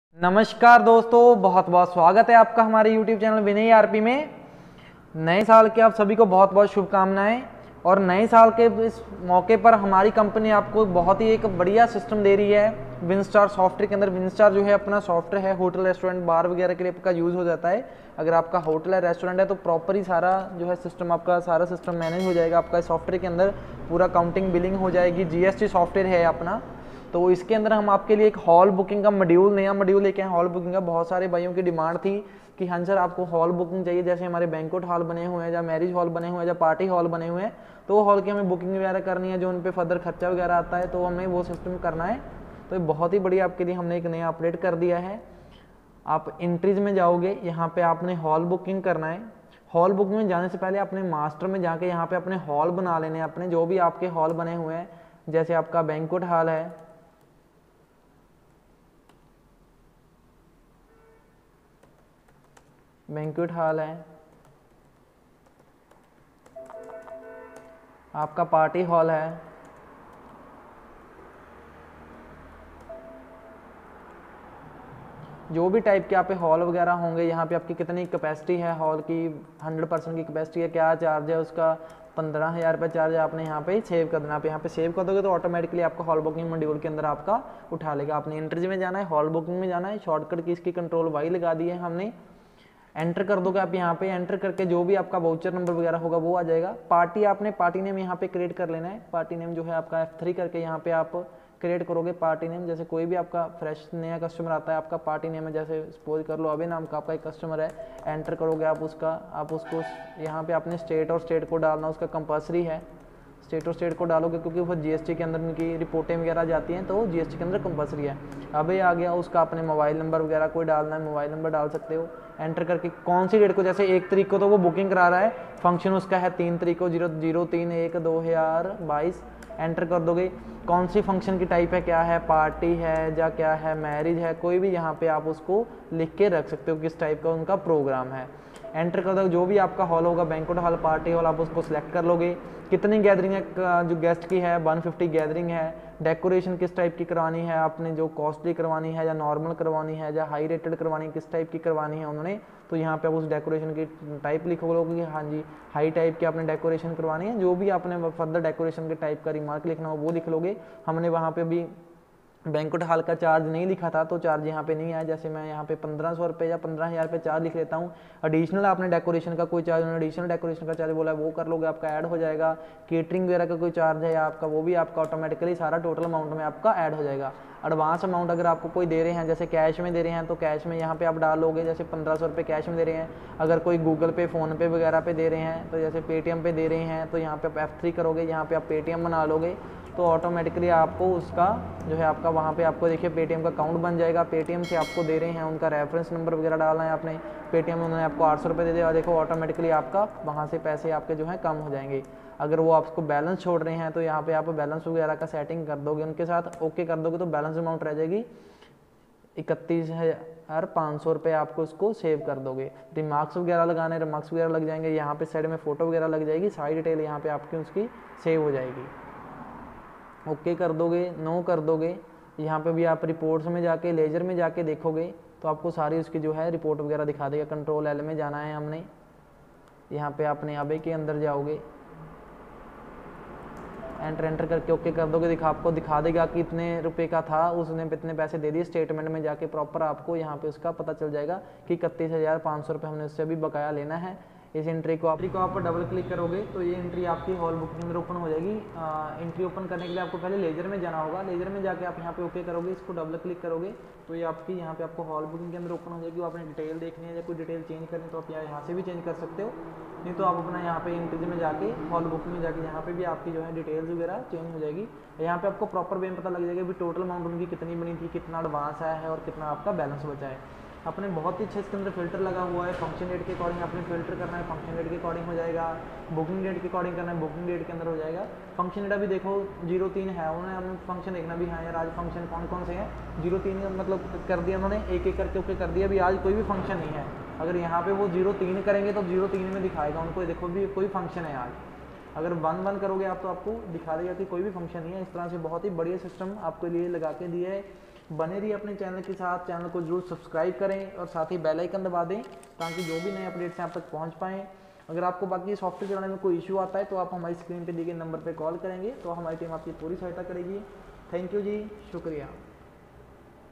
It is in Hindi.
नमस्कार दोस्तों, बहुत बहुत स्वागत है आपका हमारे YouTube चैनल विनय आरपी में। नए साल के आप सभी को बहुत बहुत शुभकामनाएं। और नए साल के इस मौके पर हमारी कंपनी आपको बहुत ही एक बढ़िया सिस्टम दे रही है विनस्टार सॉफ्टवेयर के अंदर। विनस्टार जो है अपना सॉफ्टवेयर है, होटल रेस्टोरेंट बार वगैरह के लिए आपका यूज़ हो जाता है। अगर आपका होटल है रेस्टोरेंट है तो प्रॉपर ही सारा जो है सिस्टम, आपका सारा सिस्टम मैनेज हो जाएगा आपका सॉफ्टवेयर के अंदर। पूरा काउंटिंग बिलिंग हो जाएगी। GST सॉफ्टवेयर है अपना, तो इसके अंदर हम आपके लिए एक हॉल बुकिंग का नया मॉड्यूल लेके आए। हॉल बुकिंग का बहुत सारे भाइयों की डिमांड थी कि हाँ सर आपको हॉल बुकिंग चाहिए, जैसे हमारे बैंक्वेट हॉल बने हुए हैं या मैरिज हॉल बने हुए हैं या पार्टी हॉल बने हुए हैं, तो वो हॉल की हमें बुकिंग वगैरह करनी है, जो उन पर फर्दर खर्चा वगैरह आता है तो हमें वो सिस्टम करना है। तो बहुत ही बढ़िया आपके लिए हमने एक नया अपडेट कर दिया है। आप एंट्रीज में जाओगे, यहाँ पे आपने हॉल बुकिंग करना है। हॉल बुकिंग में जाने से पहले अपने मास्टर में जाके यहाँ पे अपने हॉल बना लेने हैं, अपने जो भी आपके हॉल बने हुए हैं। जैसे आपका बैंक्वेट हॉल है, बैंक्वेट हॉल है, आपका पार्टी हॉल है, जो भी टाइप के आप पे हॉल वगैरह होंगे। यहाँ पे आपकी कितनी कैपेसिटी है हॉल की, 100% की कैपेसिटी है, क्या चार्ज है उसका, 15,000 रुपये चार्ज है। आपने यहाँ पे सेव कर देना। आप यहाँ पे सेव कर दोगे तो ऑटोमेटिकली आपका हॉल बुकिंग मॉड्यूल के अंदर आपका उठा लेगा। आपने एंट्रीज में जाना है, हॉल बुकिंग में जाना है, शॉर्टकट की इसकी कंट्रोल Y लगा दी है हमने। एंटर कर दोगे आप यहाँ पे, एंटर करके जो भी आपका वाउचर नंबर वगैरह होगा वो आ जाएगा। पार्टी आपने पार्टी नेम यहाँ पे क्रिएट कर लेना है। पार्टी नेम जो है आपका F3 करके यहाँ पे आप क्रिएट करोगे पार्टी नेम। जैसे कोई भी आपका फ्रेश नया कस्टमर आता है, आपका पार्टी नेम है, जैसे सपोज कर लो अभी नाम का आपका एक कस्टमर है, एंटर करोगे आप उसका, आप उसको यहाँ पे आपने स्टेट और स्टेट को डालना, उसका कंपल्सरी है। स्टेट और स्टेट को डालोगे क्योंकि वो GST के अंदर उनकी रिपोर्टें वगैरह जाती हैं, तो GST के अंदर कंपल्सरी है। अब ये आ गया, उसका अपने मोबाइल नंबर वगैरह कोई डालना है, मोबाइल नंबर डाल सकते हो। एंटर करके कौन सी डेट को, जैसे 1 तारीख को तो वो बुकिंग करा रहा है, फंक्शन उसका है 3 तारीख को, 03/1/2022। एंटर कर दोगे कौन सी फंक्शन की टाइप है, क्या है, पार्टी है या क्या है, मैरिज है, कोई भी यहाँ पे आप उसको लिख के रख सकते हो किस टाइप का उनका प्रोग्राम है। एंटर कर दो, जो भी आपका हॉल होगा, बैंक्वेट हॉल, पार्टी हॉल, आप उसको सिलेक्ट कर लोगे। कितनी गैदरिंग है जो गेस्ट की है, 150 गैदरिंग है। डेकोरेशन किस टाइप की करवानी है आपने, जो कॉस्टली करवानी है या नॉर्मल करवानी है या हाई रेटेड करवानी है, किस टाइप की करवानी है उन्होंने, तो यहाँ पे आप उस डेकोरेशन की टाइप लिखोगे कि हाँ जी हाई टाइप की आपने डेकोरेशन करवानी है। जो भी आपने फर्दर डेकोरेशन के टाइप का रिमार्क लिखना हो वो लिख लोगे। हमने वहाँ पे भी बैंक्वेट हॉल का चार्ज नहीं लिखा था तो चार्ज यहाँ पे नहीं आया। जैसे मैं यहाँ पे 1500 रुपये या 15,000 रुपये चार्ज लिख लेता हूँ। एडिशनल आपने डेकोरेशन का कोई चार्ज, एडिशनल डेकोरेशन का चार्ज बोला है वो कर लोगे, आपका ऐड हो जाएगा। केटरिंग वगैरह का कोई चार्ज है आपका, वो भी आपका ऑटोमेटिकली सारा टोटल अमाउंट में आपका ऐड हो जाएगा। एडवांस अमाउंट अगर आपको कोई दे रहे हैं, जैसे कैश में दे रहे हैं तो कैश में यहाँ पे आप डालोगे, जैसे 1500 रुपये कैश में दे रहे हैं। अगर कोई गूगल पे, फ़ोन पे वगैरह पे दे रहे हैं, तो जैसे पेटीएम पे दे रहे हैं तो यहाँ पे आप F3 करोगे, यहाँ पे आप पेटीएम बना लोगे तो ऑटोमेटिकली आपको उसका जो है आपका वहाँ पे आपको देखिए पेटीएम का अकाउंट बन जाएगा। पेटीएम से आपको दे रहे हैं, उनका रेफरेंस नंबर वगैरह डालना है आपने। पेटीएम में उन्होंने आपको 800 रुपये दे दिया, देखो ऑटोमेटिकली आपका वहाँ से पैसे आपके जो है कम हो जाएंगे। अगर वो आपको बैलेंस छोड़ रहे हैं तो यहाँ पे आप बैलेंस वगैरह का सेटिंग कर दोगे उनके साथ, ओके कर दोगे तो बैलेंस अमाउंट रह जाएगी 31,500 रुपये। आपको उसको सेव कर दोगे। रिमार्क्स वगैरह लगाने, रिमार्क्स वगैरह लग जाएंगे, यहाँ पे साइड में फ़ोटो वगैरह लग जाएगी, सारी डिटेल यहाँ पे आपकी उसकी सेव हो जाएगी। ओके कर दोगे, नो कर दोगे। यहाँ पे भी आप रिपोर्ट्स में जाके, लेजर में जाके देखोगे तो आपको सारी उसकी जो है रिपोर्ट वगैरह दिखा देगा। कंट्रोल L में जाना है हमने, यहाँ पे अपने अबे के अंदर जाओगे, एंटर करके ओके कर दोगे, आपको दिखा देगा कि इतने रुपए का था, उसने इतने पैसे दे दिए। स्टेटमेंट में जाके प्रॉपर आपको यहाँ पे उसका पता चल जाएगा कि 31,500 रुपये हमने उससे अभी बकाया लेना है। इस एंट्री को आप डबल क्लिक करोगे तो ये एंट्री आपकी हॉल बुकिंग में ओपन हो जाएगी। एंट्री ओपन करने के लिए आपको पहले लेजर में जाना होगा। लेजर में जाके आप यहाँ पे ओके करोगे, इसको डबल क्लिक करोगे तो ये आपकी यहाँ पे आपको हॉल बुकिंग के अंदर ओपन हो जाएगी। आपने डिटेल देखनी है या कोई डिटेल चेंज करनी है तो आप यहाँ से भी चेंज कर सकते हो, नहीं तो आप अपना यहाँ पे एंट्री में जाके हॉल बुकिंग में जाके यहाँ पे भी आपकी जो है डिटेल्स वगैरह चेंज हो जाएगी। यहाँ पे आपको प्रॉपर वे पता लग जाएगा भी टोटल अमाउंट उनकी कितनी बनी थी, कितना एडवांस आया है और कितना आपका बैलेंस बचा है। अपने बहुत ही अच्छे इसके अंदर फिल्टर लगा हुआ है। फंक्शन डेट के अकॉर्डिंग आपने फिल्टर करना है, फंक्शन डेट के अकॉर्डिंग हो जाएगा। बुकिंग डेट के अकॉर्डिंग करना है, बुकिंग डेट के अंदर हो जाएगा। फंक्शन डेट अभी देखो 03 है, उन्होंने हमने फंक्शन देखना भी हाँ यार आज फंक्शन कौन कौन से हैं। 03 मतलब कर दिया उन्होंने, एक एक करके ओके कर दिया। अभी आज कोई भी फंक्शन नहीं है। अगर यहाँ पे वो 03 करेंगे तो 03 में दिखाएगा उनको, देखो भी कोई फंक्शन है आज। अगर 1 करोगे आप तो आपको दिखा देगा कि कोई भी फंक्शन नहीं है। इस तरह से बहुत ही बढ़िया सिस्टम आपके लिए लगा के दिया है बने रहिए अपने चैनल के साथ, चैनल को जरूर सब्सक्राइब करें और साथ ही बेल आइकन दबा दें ताकि जो भी नए अपडेट्स हैं आप तक पहुंच पाएँ। अगर आपको बाकी सॉफ्टवेयर चलाने में कोई इशू आता है तो आप हमारी स्क्रीन पे दिए गए नंबर पे कॉल करेंगे तो हमारी टीम आपकी पूरी सहायता करेगी। थैंक यू जी, शुक्रिया।